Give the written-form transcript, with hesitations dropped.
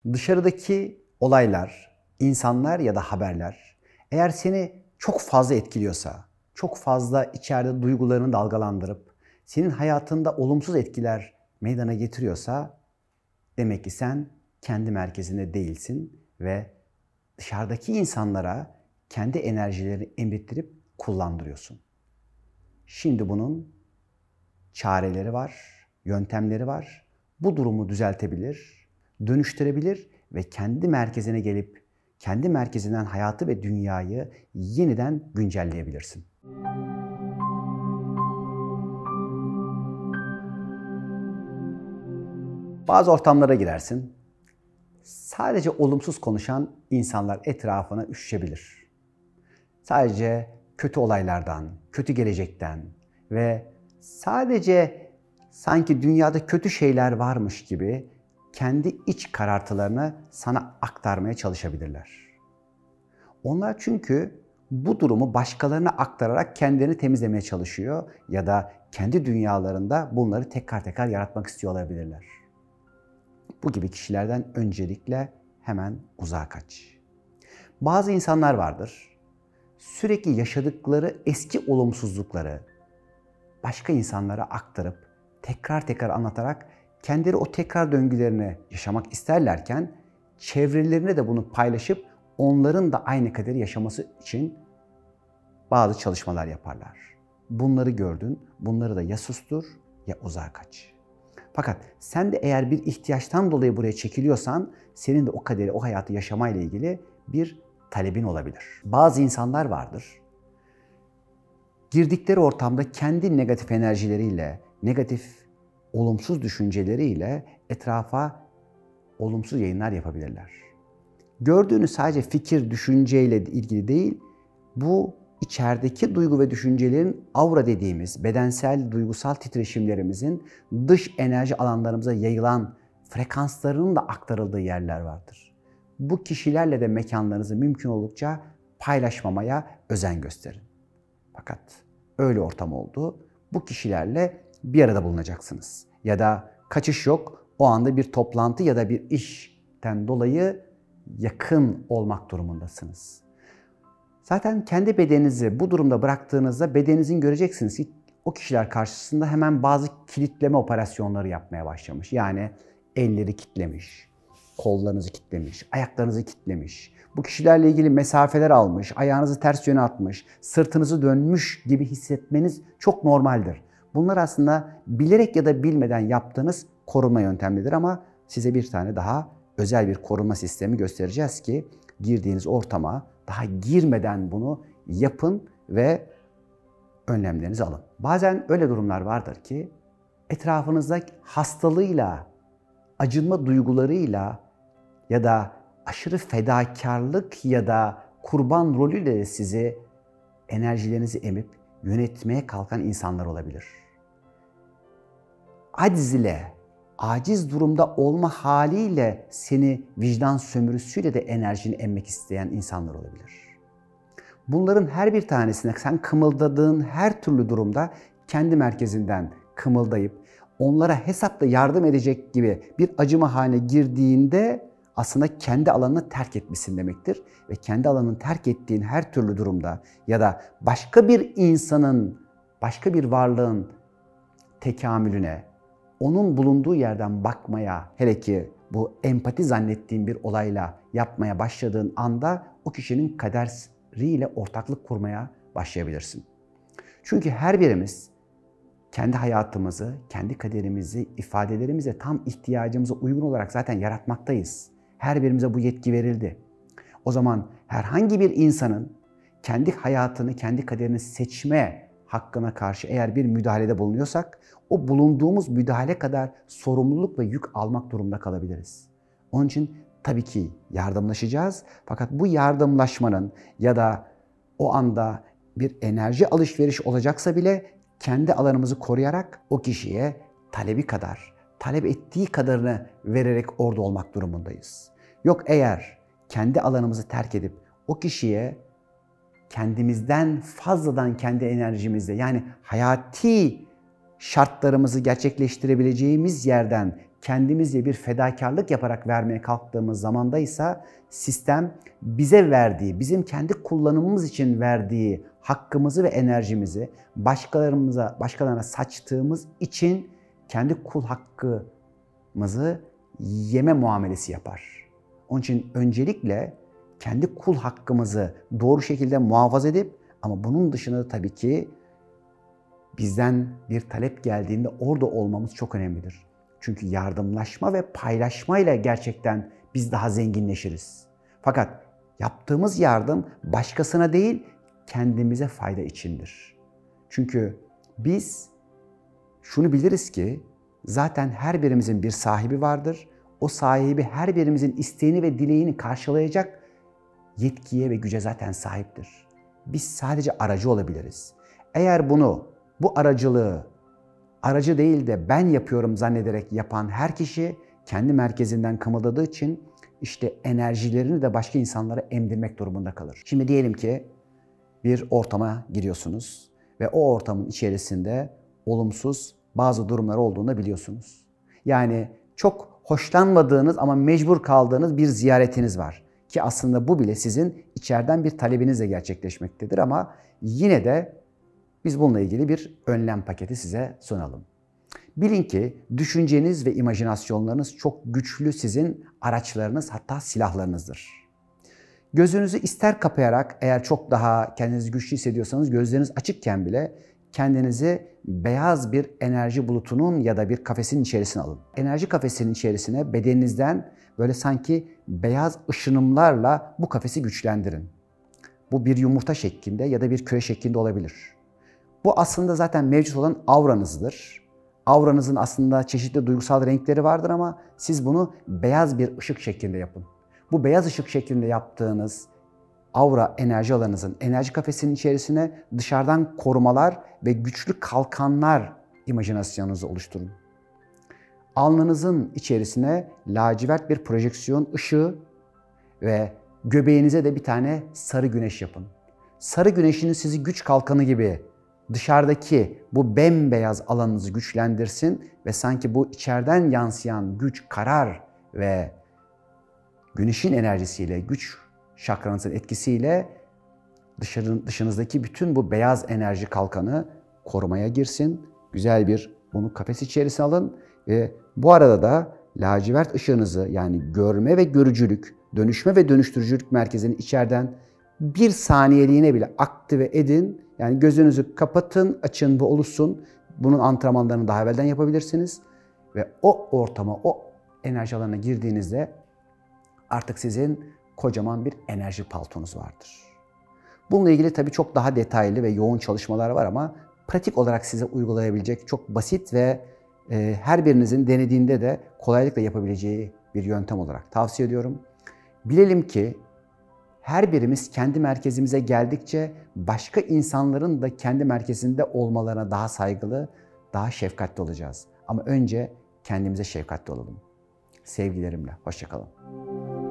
Dışarıdaki olaylar, insanlar ya da haberler eğer seni çok fazla etkiliyorsa, çok fazla içeride duygularını dalgalandırıp senin hayatında olumsuz etkiler meydana getiriyorsa demek ki sen kendi merkezinde değilsin ve dışarıdaki insanlara kendi enerjilerini emittirip kullandırıyorsun. Şimdi bunun çareleri var, yöntemleri var. Bu durumu düzeltebilir, dönüştürebilir ve kendi merkezine gelip kendi merkezinden hayatı ve dünyayı yeniden güncelleyebilirsin. Bazı ortamlara girersin. Sadece olumsuz konuşan insanlar etrafına üşüşebilir. Sadece kötü olaylardan, kötü gelecekten ve sadece sanki dünyada kötü şeyler varmış gibi kendi iç karartılarını sana aktarmaya çalışabilirler. Onlar çünkü bu durumu başkalarına aktararak kendilerini temizlemeye çalışıyor ya da kendi dünyalarında bunları tekrar tekrar yaratmak istiyor olabilirler. Bu gibi kişilerden öncelikle hemen uzağa kaç. Bazı insanlar vardır, sürekli yaşadıkları eski olumsuzlukları başka insanlara aktarıp tekrar tekrar anlatarak kendileri o tekrar döngülerini yaşamak isterlerken çevrelerine de bunu paylaşıp onların da aynı kaderi yaşaması için bazı çalışmalar yaparlar. Bunları gördün, bunları da ya sustur ya uzağa kaç. Fakat sen de eğer bir ihtiyaçtan dolayı buraya çekiliyorsan senin de o kaderi, o hayatı yaşamayla ilgili bir talebin olabilir. Bazı insanlar vardır. Girdikleri ortamda kendi negatif enerjileriyle, negatif, olumsuz düşünceleriyle etrafa olumsuz yayınlar yapabilirler. Gördüğünüz sadece fikir, düşünceyle ilgili değil, bu içerideki duygu ve düşüncelerin aura dediğimiz bedensel, duygusal titreşimlerimizin dış enerji alanlarımıza yayılan frekanslarının da aktarıldığı yerler vardır. Bu kişilerle de mekanlarınızı mümkün oldukça paylaşmamaya özen gösterin. Fakat öyle ortam oldu, bu kişilerle bir arada bulunacaksınız. Ya da kaçış yok, o anda bir toplantı ya da bir işten dolayı yakın olmak durumundasınız. Zaten kendi bedeninizi bu durumda bıraktığınızda bedeninizin göreceksiniz ki o kişiler karşısında hemen bazı kilitleme operasyonları yapmaya başlamış. Yani elleri kilitlemiş, kollarınızı kilitlemiş, ayaklarınızı kilitlemiş. Bu kişilerle ilgili mesafeler almış, ayağınızı ters yöne atmış, sırtınızı dönmüş gibi hissetmeniz çok normaldir. Bunlar aslında bilerek ya da bilmeden yaptığınız korunma yöntemleridir ama size bir tane daha özel bir korunma sistemi göstereceğiz ki girdiğiniz ortama daha girmeden bunu yapın ve önlemlerinizi alın. Bazen öyle durumlar vardır ki etrafınızda hastalığıyla, acınma duygularıyla ya da aşırı fedakarlık ya da kurban rolüyle de sizi enerjilerinizi emip yönetmeye kalkan insanlar olabilir. Aciz ile, aciz durumda olma haliyle seni vicdan sömürüsüyle de enerjini emmek isteyen insanlar olabilir. Bunların her bir tanesine sen kımıldadığın her türlü durumda kendi merkezinden kımıldayıp onlara hesapla yardım edecek gibi bir acıma haline girdiğinde aslında kendi alanını terk etmişsin demektir. Ve kendi alanını terk ettiğin her türlü durumda ya da başka bir insanın, başka bir varlığın tekamülüne, onun bulunduğu yerden bakmaya, hele ki bu empati zannettiğin bir olayla yapmaya başladığın anda o kişinin kaderiyle ortaklık kurmaya başlayabilirsin. Çünkü her birimiz kendi hayatımızı, kendi kaderimizi, ifadelerimize tam ihtiyacımıza uygun olarak zaten yaratmaktayız. Her birimize bu yetki verildi. O zaman herhangi bir insanın kendi hayatını, kendi kaderini seçme hakkına karşı eğer bir müdahalede bulunuyorsak, o bulunduğumuz müdahale kadar sorumluluk ve yük almak durumunda kalabiliriz. Onun için tabii ki yardımlaşacağız. Fakat bu yardımlaşmanın ya da o anda bir enerji alışveriş olacaksa bile kendi alanımızı koruyarak o kişiye talebi kadar, talep ettiği kadarını vererek orada olmak durumundayız. Yok eğer kendi alanımızı terk edip o kişiye kendimizden fazladan kendi enerjimizle yani hayati şartlarımızı gerçekleştirebileceğimiz yerden kendimizce bir fedakarlık yaparak vermeye kalktığımız zamandaysa sistem bize verdiği, bizim kendi kullanımımız için verdiği hakkımızı ve enerjimizi başkalarına saçtığımız için kendi kul hakkımızı yeme muamelesi yapar. Onun için öncelikle kendi kul hakkımızı doğru şekilde muhafaza edip ama bunun dışında da tabii ki bizden bir talep geldiğinde orada olmamız çok önemlidir. Çünkü yardımlaşma ve paylaşmayla gerçekten biz daha zenginleşiriz. Fakat yaptığımız yardım başkasına değil, kendimize fayda içindir. Çünkü biz şunu biliriz ki zaten her birimizin bir sahibi vardır. O sahibi her birimizin isteğini ve dileğini karşılayacak yetkiye ve güce zaten sahiptir. Biz sadece aracı olabiliriz. Eğer bu aracılığı aracı değil de ben yapıyorum zannederek yapan her kişi kendi merkezinden kımıldadığı için işte enerjilerini de başka insanlara emdirmek durumunda kalır. Şimdi diyelim ki bir ortama giriyorsunuz ve o ortamın içerisinde olumsuz bazı durumlar olduğunu biliyorsunuz. Yani çok hoşlanmadığınız ama mecbur kaldığınız bir ziyaretiniz var. Ki aslında bu bile sizin içeriden bir talebinizle gerçekleşmektedir ama yine de biz bununla ilgili bir önlem paketi size sunalım. Bilin ki düşünceniz ve imajinasyonlarınız çok güçlü sizin araçlarınız hatta silahlarınızdır. Gözünüzü ister kapayarak eğer çok daha kendinizi güçlü hissediyorsanız gözleriniz açıkken bile kendinizi beyaz bir enerji bulutunun ya da bir kafesin içerisine alın. Enerji kafesinin içerisine bedeninizden böyle sanki beyaz ışınımlarla bu kafesi güçlendirin. Bu bir yumurta şeklinde ya da bir küre şeklinde olabilir. Bu aslında zaten mevcut olan auranızdır. Auranızın aslında çeşitli duygusal renkleri vardır ama siz bunu beyaz bir ışık şeklinde yapın. Bu beyaz ışık şeklinde yaptığınız aura enerji alanınızın enerji kafesinin içerisine dışarıdan korumalar ve güçlü kalkanlar imajinasyonunuzu oluşturun. Alnınızın içerisine lacivert bir projeksiyon ışığı ve göbeğinize de bir tane sarı güneş yapın. Sarı güneşin sizi güç kalkanı gibi dışarıdaki bu bembeyaz alanınızı güçlendirsin ve sanki bu içeriden yansıyan güç, karar ve güneşin enerjisiyle, güç şakranızın etkisiyle dışınızdaki bütün bu beyaz enerji kalkanı korumaya girsin. Güzel bir bunu kafes içerisine alın ve bu arada da lacivert ışığınızı yani görme ve görücülük, dönüşme ve dönüştürücülük merkezini içeriden bir saniyeliğine bile aktive edin. Yani gözünüzü kapatın, açın, bu oluşsun. Bunun antrenmanlarını daha evvelden yapabilirsiniz. Ve o ortama, o enerji alanına girdiğinizde artık sizin kocaman bir enerji paltonuz vardır. Bununla ilgili tabii çok daha detaylı ve yoğun çalışmalar var ama pratik olarak size uygulayabilecek çok basit ve her birinizin denediğinde de kolaylıkla yapabileceği bir yöntem olarak tavsiye ediyorum. Bilelim ki her birimiz kendi merkezimize geldikçe başka insanların da kendi merkezinde olmalarına daha saygılı, daha şefkatli olacağız. Ama önce kendimize şefkatli olalım. Sevgilerimle, hoşça kalın.